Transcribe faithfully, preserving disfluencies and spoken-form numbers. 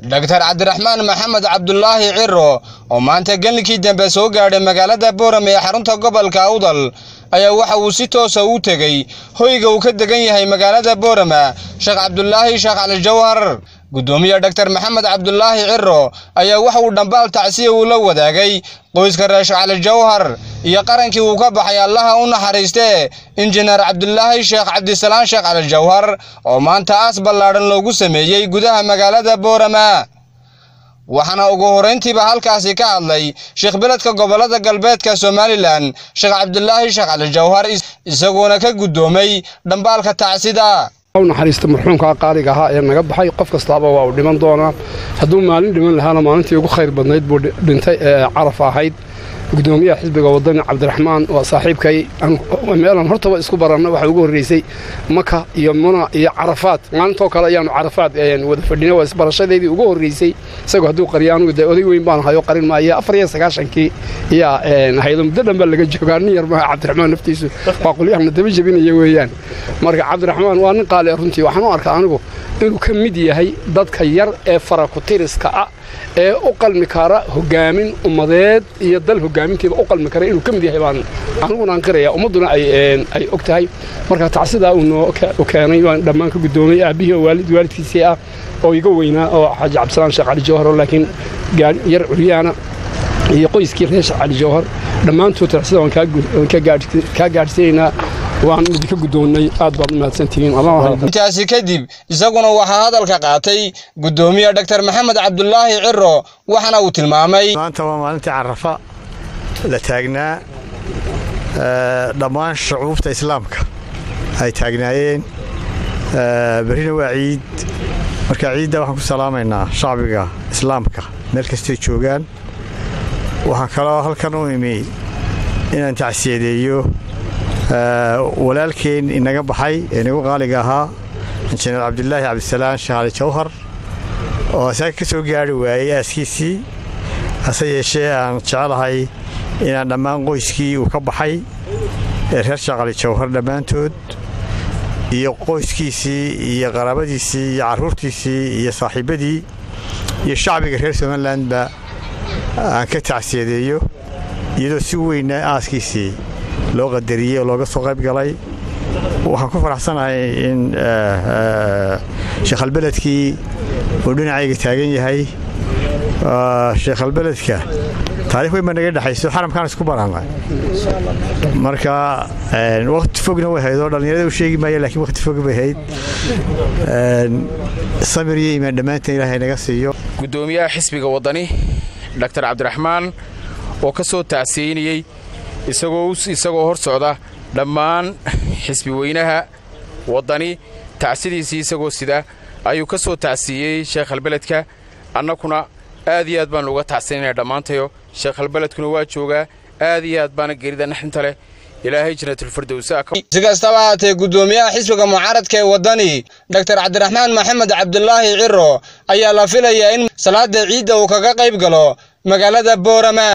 دكتور عبد الرحمن محمد عبد الله عرو ومانتا قلنكي دنبا سو غادhay magaalada Boorame ee xarunta gobolka Awdal ayaa waxa uu si toos ah u tagay hoyga uu ka degan yahay magaalada Boorame Sheekh Abdullaahi Sheekh Ali Jawhar gudoomiye Dr Maxamed Abdullaahi Ciro ayaa waxa uu dhambaal tacsiye u la wadaagay qoyska Sheekh Ali Jawhar iyo qarankii uu ka baxay Allaha u naxariistay injineer Abdullaahi Sheekh Cabdisalaan Sheekh Ali Jawhar oo maanta aas ballaaran loogu sameeyay gudaha magaalada Boorame waxana ugu horeyntiiba halkaasi ka hadlay Sheekh Beledka gobolada galbeedka Somaliland Sheekh Abdullaahi Sheekh Ali Jawhar isagoona ka gudoomay dhambaalka tacsida naxariista marxuumka qaaliga ahaa ee naga baxay qof kastaaba waa u dhiman doona haduu maalin dhiman lahaana maalintii ugu khayr badnayd buu dhintay ee Caraf ahayd gudoomiyaha xisbiga wadani Cabdiraxmaan waa saaxiibkay meelan hortaba isku baranna waxa ugu horeysay Maka iyo Muna iyo Carafaad maantoo kale ayaan Carafaad ayaan wada fadhinay waa isbarashadeedii ugu horeysay isagoo haduu qariyaan u oday weyn baan hayo qarin maayo afar iyo sagaashan-kii iyo hay'ad muddo dhanba laga joogaa nin yar ma Cabdiraxmaan naftiisu waa qolyaha daba jabinaya weeyaan marka Cabdiraxmaan waa nin qaali runtii waxaan u arkaa anigu inuu ka mid yahay dadka yar ee faraku tiriska ah ee u qalmi kara hogaamin umadeed iyo dal hogaamintiiba u qalmi kara inuu ka mid yahay baan aniguna aan qiraya umaduna ay ay ogtahay marka tacsida uu noo keenay waan dhamaan ka gudoomay aabihi waalid waalidkiisa ah oo iga weynaa oo Xaaji Cabdisalaan Sheekh Ali Jawhar laakiin yar curyaana iyo qoyskii Sheekh Ali Jawhar dhamaantood tacsida waan ka ka gaadhsiin ka gaadhsiinaa waan idinka gudoonay aad baad u mahadsantihiin Allah intaasi kadib isaguna waxa hadalka qaatay gudoomiye Dr Maxamed Abdullaahi Ciro waxana uu tilmaamay maanta waa maalintii Carafa la taagnaa dhamaan shucuubta islaamka ay taagnaayeen barina waa ciid marka ciidda waxaan ku salaamaynaa shacbiga islaamka meel kasta joogaan waxaan kaloo halkan u imay inaan tacsiyadeeyo walaalkeen inaga baxay ee nagu qaaliga ahaa injineer Cabdullaahi Cabdisalaan Sheekh Ali Jawhar oo saaka ka soo gaari waayay aaskiisii hase yeeshee aan jecelahay inaan dhammaan qoyskii uu ka baxay ee reer Sheekh Ali Jawhar dhammaantood iyo qoyskiisii iyo qaraabadiisii iyo carruurtiisii iyo saaxiibadii iyo shacbiga reer Somaliland ba aan ka tacsiyadeeyo iyadoo si weyn aaskiisii loo qadariyay looga soo qayb galay waxaan ku faraxsanahay in Sheekh Beledkii uu dhinacayga taagan yahay Sheekh Beledka taariikh weyn ma naga dhaxayso xaramkan isku baranay marka waqti fogna way haydo dhalinyarada u sheegi maayo laakiin waqti fog bay hayd samiriye iman dhamaanteen Ilaahay naga siiyo gudoomiyaha xisbiga wadani Dr Cabdiraxmaan oo ka soo taasiinayay isagoo isagoo hor socda dhammaan xisbi weynaha wadani tacsidiisii isagoo sida ayuu ka soo taasiyay Sheekh Beledka annakuna aad iyo aad baan uga tacsiinay dhamaantayo Sheekh Beledkuna waa jooga aad iyo aad baan geerida naxinta leh Ilaahay jannatul firdaws sigastaba aatay gudoomiyaha xisbiga mucaaradka ee wadani Dr Cabdiraxmaan Maxamed Abdullaahi Ciro ayaa la filayaa in salaada ciidda uu kaga qayb galo magaalada Boorame.